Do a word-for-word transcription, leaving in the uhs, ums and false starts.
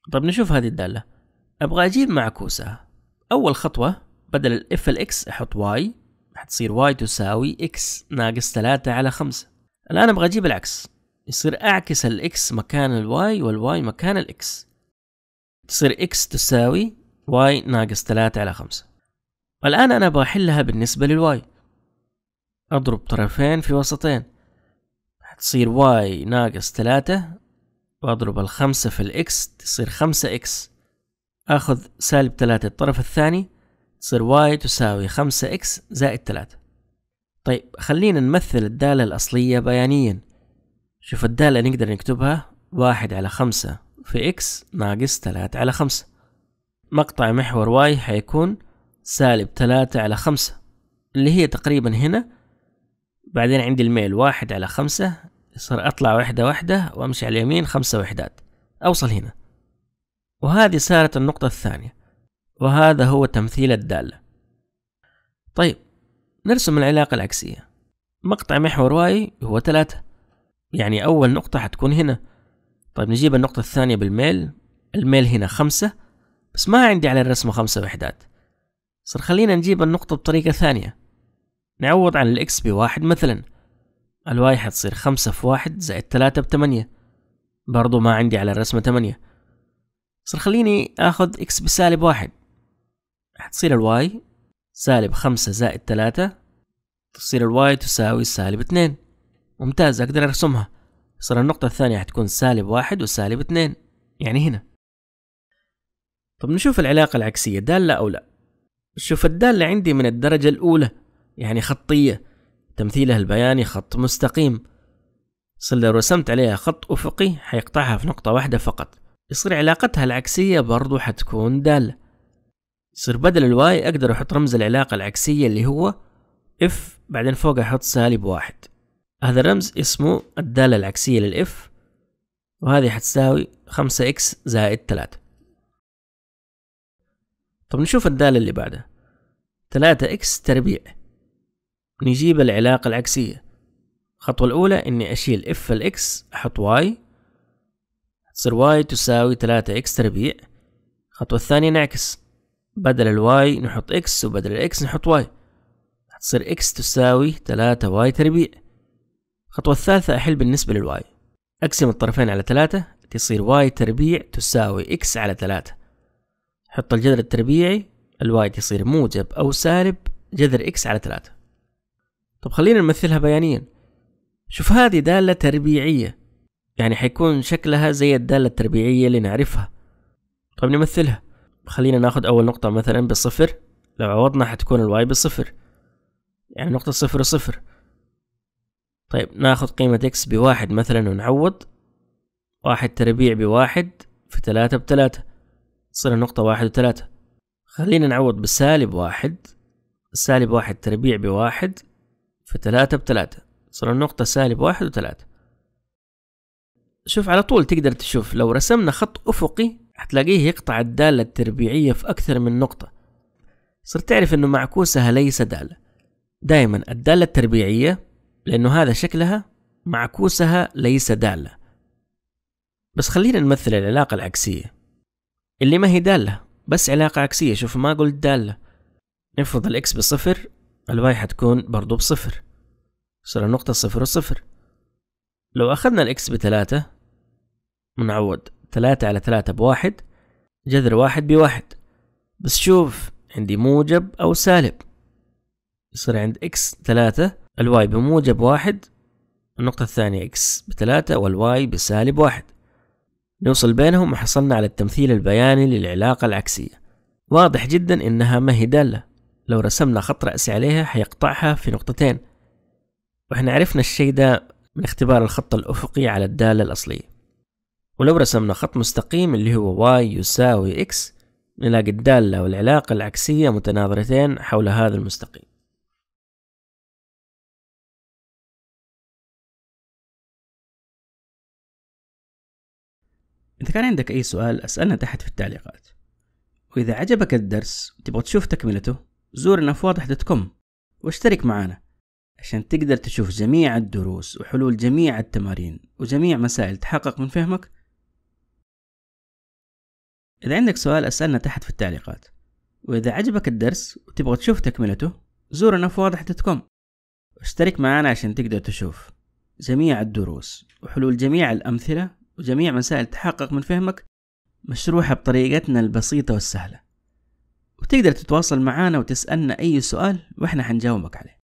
طب نشوف هذه الدالة. أبغى أجيب معكوسها. أول خطوة بدل ال f ال x أحط y، حتصير y تساوي x ناقص ثلاثة على خمسة. الآن أبغى أجيب العكس، يصير أعكس ال x مكان ال y وال y مكان ال x، تصير x تساوي y ناقص ثلاثة على خمسة. الآن أنا أبغى أحلها بالنسبة لل y، أضرب طرفين في وسطين، حتصير y ناقص ثلاثة، وأضرب الخمسة في ال x تصير خمسة x، أخذ سالب ثلاثة الطرف الثاني تصير y تساوي خمسة x زائد ثلاثة. طيب خلينا نمثل الدالة الأصلية بيانيا. شوف الدالة نقدر نكتبها واحد على خمسة في x ناقص ثلاثة على خمسة. مقطع محور y حيكون سالب ثلاثة على خمسة اللي هي تقريبا هنا. بعدين عندي الميل واحد على خمسة، يصير أطلع وحدة وحدة وأمشي على اليمين خمسة وحدات أوصل هنا. وهذه صارت النقطة الثانية، وهذا هو تمثيل الدالة. طيب نرسم العلاقة العكسية. مقطع محور y هو ثلاثة، يعني أول نقطة حتكون هنا. طيب نجيب النقطة الثانية بالميل. الميل هنا خمسة، بس ما عندي على الرسم خمسة وحدات، صار خلينا نجيب النقطة بطريقة ثانية. نعوض عن الإكس بواحد مثلا، الواي حتصير خمسة في واحد زائد ثلاثة بثمانية، برضو ما عندي على الرسمة ثمانية، صار خليني آخذ إكس بسالب واحد، حتصير الواي سالب خمسة زائد ثلاثة، تصير الواي تساوي سالب اثنين. ممتاز، أقدر أرسمها. صار النقطة الثانية حتكون سالب واحد وسالب اثنين، يعني هنا. طب نشوف العلاقة العكسية دالة أو لا. شوف الدالة عندي من الدرجة الأولى، يعني خطية، تمثيلها البياني خط مستقيم. صار لو رسمت عليها خط أفقي حيقطعها في نقطة واحدة فقط. يصير علاقتها العكسية برضو حتكون دالة. يصير بدل الواي أقدر أحط رمز العلاقة العكسية اللي هو F، بعدين فوق أحط سالب واحد. هذا الرمز اسمه الدالة العكسية للإف، وهذه حتساوي خمسة إكس زائد ثلاثة. طب نشوف الدالة اللي بعدها، ثلاثة إكس تربيع. نجيب العلاقة العكسية. الخطوة الأولى إني أشيل إف الإكس أحط واي، تصير واي تساوي ثلاثة إكس تربيع. الخطوة الثانية نعكس، بدل الواي نحط إكس وبدل الإكس نحط واي، تصير إكس تساوي ثلاثة واي تربيع. الخطوة الثالثة أحل بالنسبة للواي، أقسم الطرفين على ثلاثة تصير واي تربيع تساوي إكس على ثلاثة. حط الجذر التربيعي، الواي تصير موجب أو سالب جذر إكس على ثلاثة. طب خلينا نمثلها بيانيا. شوف هذه دالة تربيعية، يعني حيكون شكلها زي الدالة التربيعية اللي نعرفها. طب نمثلها. خلينا ناخد أول نقطة مثلا بالصفر، لو عوضنا حتكون الواي بالصفر، يعني نقطة صفر وصفر. طيب ناخد قيمة إكس بواحد مثلا ونعوض، واحد تربيع بواحد في ثلاثة بثلاثة، تصير النقطة واحد وثلاثة. خلينا نعوض بسالب واحد، سالب واحد تربيع بواحد في ثلاثة بثلاثة، صار النقطة سالب واحد وثلاثة. شوف على طول تقدر تشوف لو رسمنا خط أفقي حتلاقيه يقطع الدالة التربيعية في أكثر من نقطة. صرت تعرف إنه معكوسها ليس دالة. دائما الدالة التربيعية لأنه هذا شكلها، معكوسها ليس دالة. بس خلينا نمثل العلاقة العكسية اللي ما هي دالة، بس علاقة عكسية. شوف ما قلت دالة. نفرض الإكس بصفر، الواي حتكون برضو بصفر، صار النقطة صفر وصفر. لو أخذنا الإكس بثلاثة ونعوض ثلاثة على ثلاثة بواحد، جذر واحد بواحد، بس شوف عندي موجب أو سالب، يصير عند إكس ثلاثة الواي بموجب واحد، النقطة الثانية إكس بثلاثة والواي بسالب واحد. نوصل بينهم وحصلنا على التمثيل البياني للعلاقة العكسية. واضح جدا إنها ما هي دالة، لو رسمنا خط رأسي عليها حيقطعها في نقطتين، وإحنا عرفنا الشيء ده من اختبار الخط الأفقي على الدالة الأصلية. ولو رسمنا خط مستقيم اللي هو y يساوي x، نلاقي الدالة والعلاقة العكسية متناظرتين حول هذا المستقيم. إذا كان عندك أي سؤال أسألنا تحت في التعليقات. وإذا عجبك الدرس وتبغى تشوف تكملته زورنا في واضح دوت كوم واشترك معنا عشان تقدر تشوف جميع الدروس وحلول جميع التمارين وجميع مسائل تحقق من فهمك إذا عندك سؤال أسألنا تحت في التعليقات. وإذا عجبك الدرس وتبغى تشوف تكملته زورنا في واضح دوت كوم واشترك معنا عشان تقدر تشوف جميع الدروس وحلول جميع الأمثلة وجميع مسائل تحقق من فهمك مشروحة بطريقتنا البسيطة والسهلة. وتقدر تتواصل معنا وتسألنا أي سؤال وإحنا حنجاوبك عليه.